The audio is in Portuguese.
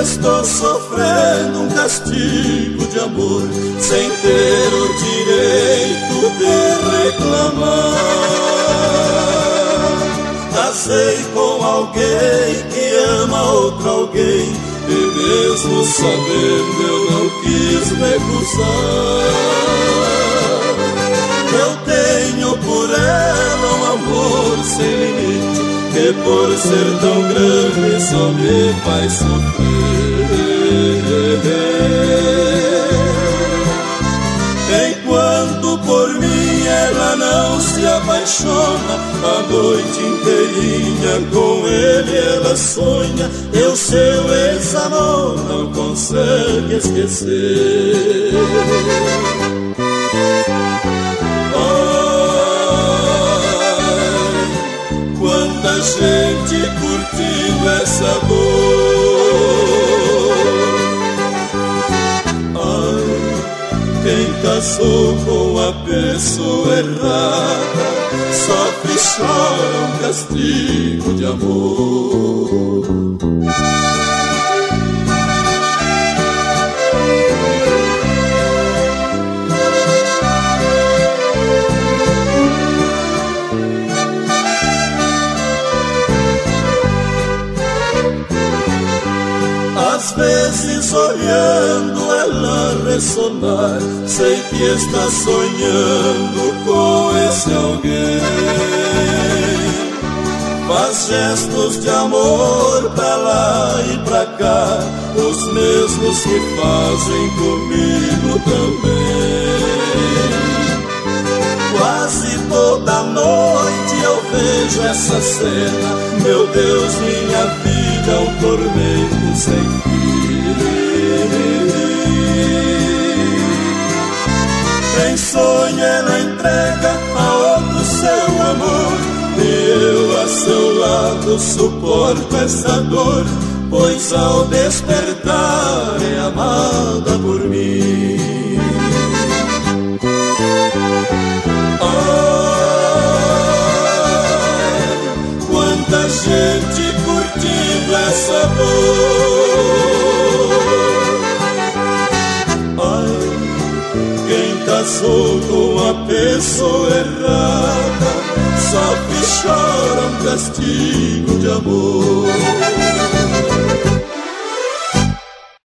estou sofrendo um castigo de amor, sem ter o direito de reclamar. Casei com alguém que ama outro alguém, e mesmo sabendo eu não quis recusar. Eu tenho por ela um amor sem limite, que por ser tão grande só me faz sofrer. Enquanto por mim ela não se apaixona, a noite inteirinha com ele ela sonha, e o seu ex-amor não consegue esquecer. Quanta gente curtindo essa dor. Ai, quem casou com a pessoa errada sofre e chora um castigo de amor. Às vezes olhando ela ressonar, sei que está sonhando com esse alguém. Faz gestos de amor pra lá e pra cá, os mesmos que fazem comigo também. Quase toda noite eu vejo essa cena, meu Deus, minha vida é um tormento sem fim. Em sonho ela entrega a outro seu amor, e eu a seu lado suporto essa dor, pois ao despertar é amada por mim. Quanta gente curtindo essa dor. Ai, quem casou com a pessoa errada sofre e chora um castigo de amor.